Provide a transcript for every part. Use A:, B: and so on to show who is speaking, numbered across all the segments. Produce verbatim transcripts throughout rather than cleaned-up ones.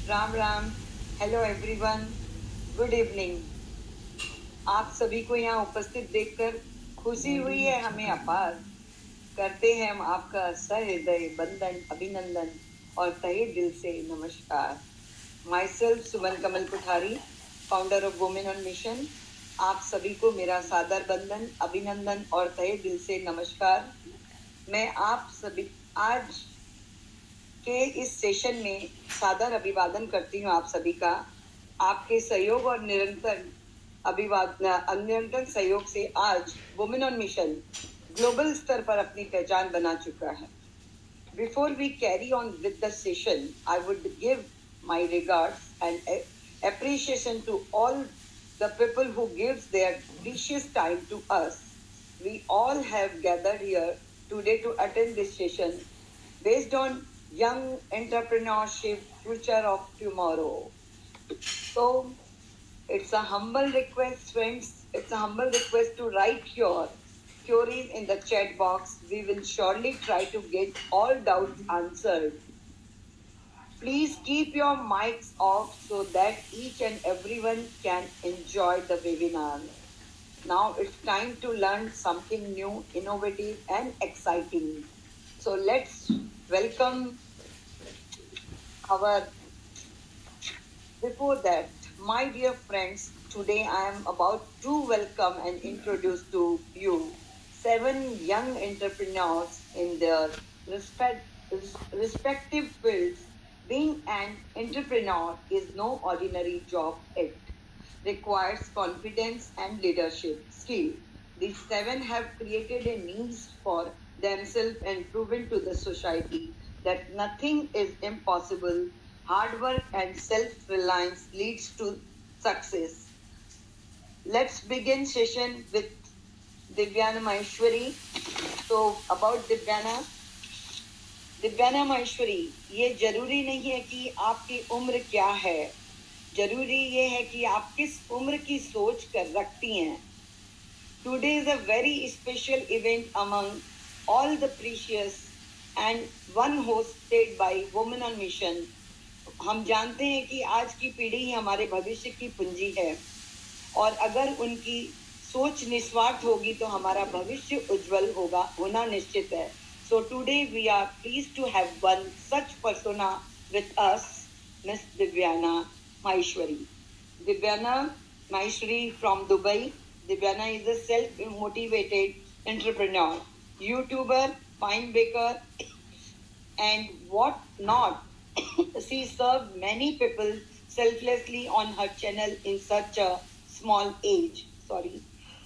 A: Ram Ram. Hello everyone, good evening. आप सभी को यहाँ उपस्थित देखकर खुशी हुई है हमें अपार। करते हैं हम आपका सहृदय बंदन अभिनंदन और तहे दिल से नमस्कार। Myself Suman Kamal Kuthari, founder of Women on Mission. आप सभी को मेरा सादर बंदन अभिनंदन और तहे दिल से नमस्कार। मैं आप सभी आज के इस सेशन में सादर अभिवादन करती हूँ आप सभी का। आपके सहयोग और निरंतर अभिवादन निरंतर सहयोग से आज वुमेन ऑन मिशन ग्लोबल स्तर पर अपनी पहचान बना चुका है। Before we carry on with the session, I would give my regards and appreciation to all the people who gives their precious time to us. We all have gathered here today to attend this session based on young entrepreneurship future of tomorrow. So it's a humble request, friends. It's a humble request to write your queries in the chat box. We will surely try to get all doubts answered. Please keep your mics off so that each and everyone can enjoy the webinar. Now it's time to learn something new, innovative and exciting. So let's welcome our, before that, my dear friends, today I am about to welcome and introduce to you seven young entrepreneurs in their respect, respective fields. Being an entrepreneur is no ordinary job. It requires confidence and leadership skill. These seven have created a niche for themselves and proven to the society that nothing is impossible. Hard work and self-reliance leads to success. Let's begin session with Divyana Maheshwari. So about Divyana, दिव्याना Maheshwari, ये जरूरी नहीं है कि आपकी उम्र क्या है, जरूरी ये है कि आप किस उम्र की सोच कर रखती हैं। Today is a very special event among all the precious and one hosted by Women on Mission. हम जानते हैं कि आज की पीढ़ी ही हमारे भविष्य की पूंजी है और अगर उनकी सोच निस्वार्थ होगी तो हमारा भविष्य उज्जवल होगा होना निश्चित है। So today we are pleased to have one such persona with us, Miss Divyana Maheshwari. Divyana Maheshwari from Dubai. Divyana is a self-motivated entrepreneur, YouTuber, pine baker, and what not. She served many people selflessly on her channel in such a small age. Sorry.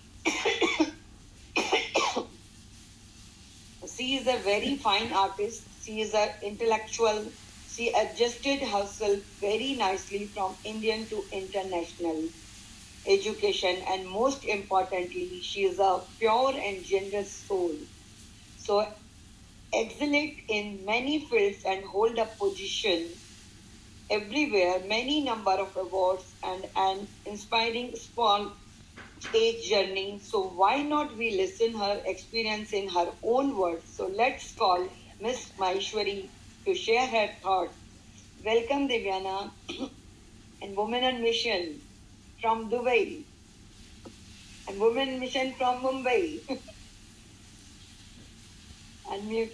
A: She is a very fine artist. She is an intellectual. She adjusted herself very nicely from Indian to international education, and most importantly, she is a pure and generous soul. So, excellent in many fields and hold a position everywhere, many number of awards and an inspiring small stage journey. So why not we listen her experience in her own words? So let's call Miss Maheshwari to share her thoughts. Welcome Divyana and Women on Mission from Dubai and Women on Mission from Mumbai. Unmute.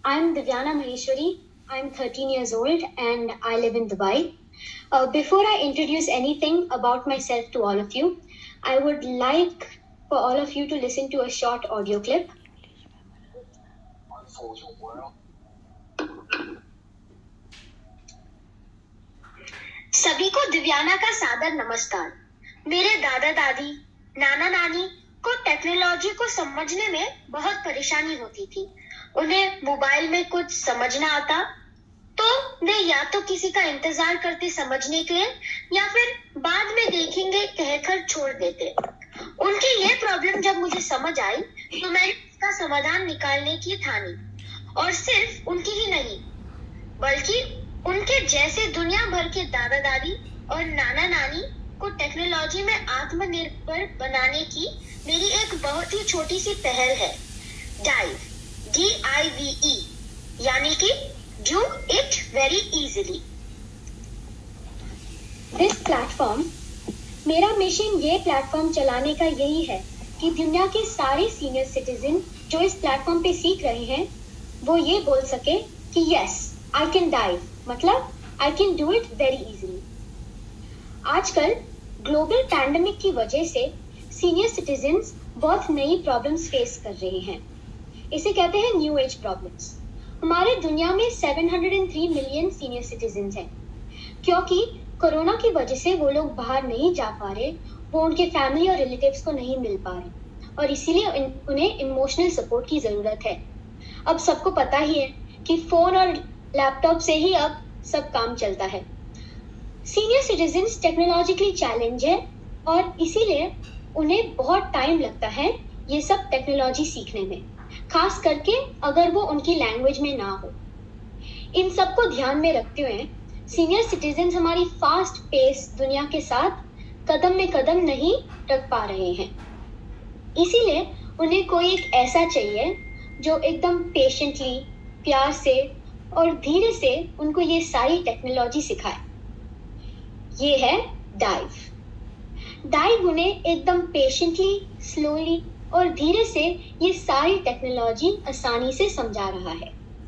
B: I'm Divyana Maheshwari. I'm thirteen years old and I live in Dubai. Uh, before I introduce anything about myself to all of you, I would like for all of you to listen to a short audio clip. सभी को दिव्याना का सादर नमस्कार। मेरे दादा दादी, नाना नानी को टेक्नोलॉजी को समझने में बहुत परेशानी होती थी। उन्हें मोबाइल में कुछ समझना आता तो वे या तो किसी का इंतजार करते समझने के लिए या फिर बाद में देखेंगे कहकर छोड़ देते। उनकी ये प्रॉब्लम जब मुझे समझ आई तो मैंने इसका समाधान निकालने की ठानी, और सिर्फ उनकी ही नहीं बल्कि उनके जैसे दुनिया भर के दादा दादी और नाना नानी को टेक्नोलॉजी में आत्मनिर्भर बनाने की मेरी एक बहुत ही छोटी सी पहल है, dive, D I V E, यानी कि do it very easily. This platform, मेरा मिशन ये प्लेटफॉर्म चलाने का यही है कि दुनिया के सारे सीनियर सिटीजन जो इस प्लेटफॉर्म पे सीख रहे हैं वो ये बोल सके कि यस आई कैन डाइव, मतलब I can do it very easily. आजकल ग्लोबल पैंडेमिक की वजह से सीनियर सिटीजन्स बहुत नई प्रॉब्लम्स फेस कर रहे हैं। इसे कहते हैं न्यू एज प्रॉब्लम्स। हमारे दुनिया में सात सौ तीन मिलियन सीनियर सिटीजन्स हैं। क्योंकि कोरोना की वजह से वो लोग बाहर नहीं जा पा रहे, वो उनके फैमिली और रिलेटिव्स को नहीं मिल पा रहे और इसीलिए उन्हें इमोशनल सपोर्ट की जरूरत है। अब सबको पता ही है कि फोन और लैपटॉप से ही अब सब काम चलता है। सीनियर सिटीजन्स टेक्नोलॉजिकली चैलेंज है और इसीलिए उन्हें बहुत टाइम लगता है ये सब टेक्नोलॉजी सीखने में, खास करके अगर वो उनकी लैंग्वेज में ना हो। इन सब को ध्यान में रखते हुए सीनियर सिटीजन्स हमारी फास्ट पेस दुनिया के साथ कदम में कदम नहीं रख पा रहे हैं। इसीलिए उन्हें कोई एक ऐसा चाहिए जो एकदम पेशेंटली, प्यार से और धीरे से उनको ये सारी टेक्नोलॉजी सिखाए। ये है डाइव। डाइव उन्हें एकदम पेशेंटली, स्लोली और धीरे से ये सारी टेक्नोलॉजी आसानी से समझा रहा है।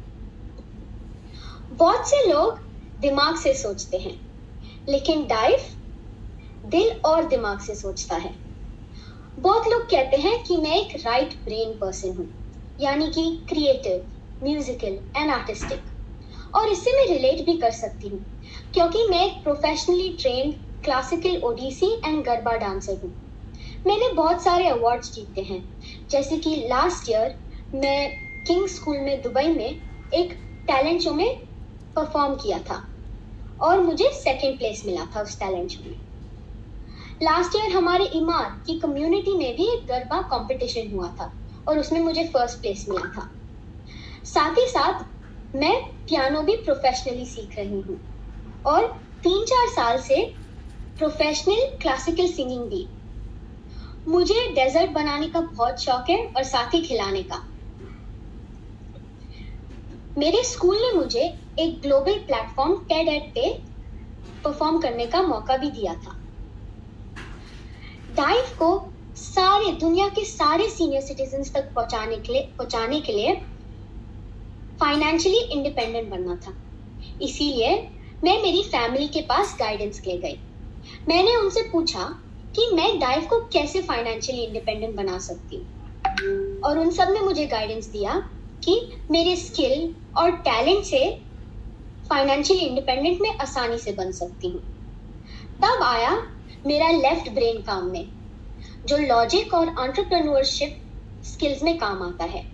B: बहुत से लोग दिमाग से सोचते हैं, लेकिन डाइव दिल और दिमाग से सोचता है। बहुत लोग कहते हैं कि मैं एक राइट ब्रेन पर्सन हूँ, यानी कि क्रिएटिव, म्यूजिकल एंड आर्टिस्टिक, और इससे मैं रिलेट भी कर सकती हूँ क्योंकि मैं एक professionally trained classical Odissi and garba dancer हूँ। मैंने बहुत सारे अवार्ड्स जीते हैं, जैसे कि लास्ट ईयर मैं किंग स्कूल में दुबई में एक टैलेंट शो में परफॉर्म किया था और मुझे सेकंड प्लेस मिला था उस टैलेंट शो में। लास्ट ईयर हमारे इमार की कम्युनिटी में भी एक गरबा कंपटीशन हुआ था और उसमें मुझे फर्स्ट प्लेस मिला था। साथ ही साथ मैं पियानो भी प्रोफेशनली सीख रही हूँ और तीन चार साल से प्रोफेशनल क्लासिकल सिंगिंग भी। मुझे डेजर्ट बनाने का बहुत शौक है और साथ ही खिलाने का। मेरे स्कूल ने मुझे एक ग्लोबल प्लेटफॉर्म टेड पे परफॉर्म करने का मौका भी दिया था। डाइव को सारे दुनिया के सारे सीनियर सिटीजन्स तक पहुंचाने के लिए पहुंचाने के लिए फाइनेंशियली इंडिपेंडेंट बनना था। इसीलिए मैं मेरी फैमिली के पास गाइडेंस ले गई। मैंने उनसे पूछा कि मैं डाइव को कैसे फाइनेंशियली इंडिपेंडेंट बना सकती हूँ, और उन सब ने मुझे गाइडेंस दिया कि मेरे स्किल और टैलेंट से फाइनेंशियली इंडिपेंडेंट में आसानी से बन सकती हूँ। तब आया मेरा लेफ्ट ब्रेन काम में, जो लॉजिक और एंटरप्रेन्योरशिप स्किल्स में काम आता है।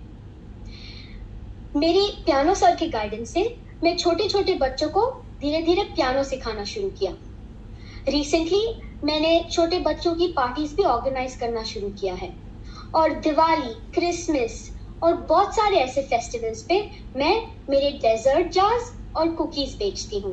B: मेरी पियानो सर के गाइडेंस से मैं छोटे छोटे बच्चों को धीरे धीरे पियानो सिखाना शुरू किया। रिसेंटली मैंने छोटे बच्चों की पार्टीज भी ऑर्गेनाइज करना शुरू किया है और दिवाली, क्रिसमस और बहुत सारे ऐसे फेस्टिवल्स पे मैं मेरे डेजर्ट जार्स और कुकीज बेचती हूँ।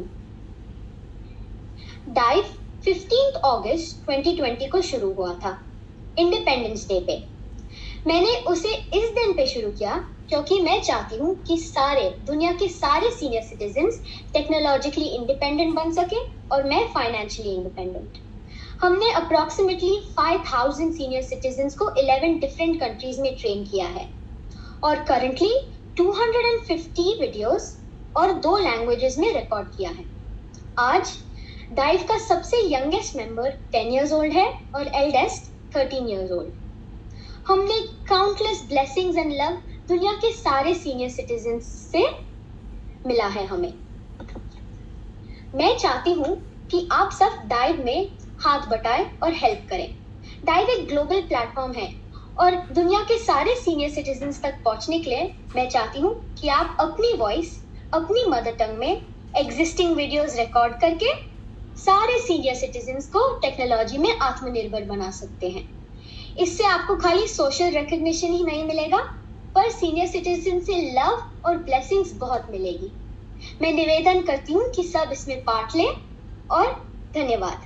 B: डाइव पंद्रह अगस्त दो हज़ार बीस को शुरू हुआ था, इंडिपेंडेंस डे पे। मैंने उसे इस दिन पे शुरू किया क्योंकि मैं चाहती हूँ कि सारे दुनिया के सारे सीनियर सिटीजन्स टेक्नोलॉजिकली इंडिपेंडेंट बन सके और मैं फाइनेंशियली इंडिपेंडेंट। हमने अप्रोक्सीमेटली पाँच हज़ार सीनियर सिटीजन्स को ग्यारह डिफरेंट कंट्रीज में ट्रेन किया है और करंटली दो सौ पचास वीडियोस और दो लैंग्वेजेस में रिकॉर्ड किया है। आज डाइव का सबसे youngest member ten years old है और एल्डेस्ट थर्टीन इयर्स ओल्ड। हमने काउंटलेस ब्लेसिंग्स एंड लव दुनिया के सारे सीनियर सिटीजन से मिला है हमें। मैं चाहती हूँ कि आप सब डाइव में हाथ बटाएं और हेल्प करें। डाइव एक ग्लोबल प्लेटफॉर्म है और दुनिया के सारे सीनियर सिटीजन्स तक पहुंचने के लिए मैं चाहती हूँ कि आप अपनी वॉइस अपनी मदर टंग में एग्जिस्टिंग वीडियोस रिकॉर्ड करके सारे सीनियर सिटीजन्स को टेक्नोलॉजी में आत्मनिर्भर बना सकते हैं। इससे आपको खाली सोशल रिकॉग्निशन ही नहीं मिलेगा, पर सीनियर सिटीजन से लव और ब्लेसिंग्स बहुत मिलेगी। मैं निवेदन करती हूँ कि सब इसमें पार्ट लें और धन्यवाद।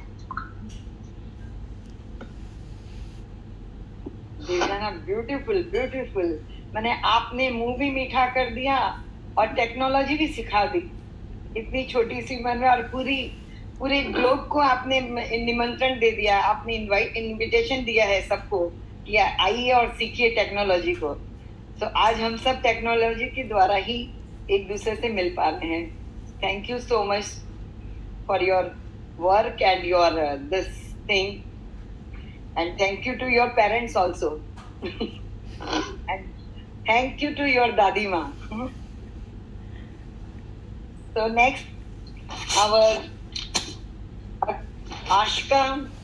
A: Beautiful beautiful. मैंने आपने मुंह भी मीठा कर दिया और टेक्नोलॉजी भी सिखा दी इतनी छोटी सी उम्र में, और पूरी पूरे ग्लोब को आपने निमंत्रण दे दिया, आपने इनवाइट इनविटेशन दिया है सबको कि आइए और सीखिए टेक्नोलॉजी को। तो so, आज हम सब टेक्नोलॉजी के द्वारा ही एक दूसरे से मिल पा रहे हैं। Thank you so much for your work and your this thing, and thank you to your parents also and thank you to your dadi ma. So next our Ashka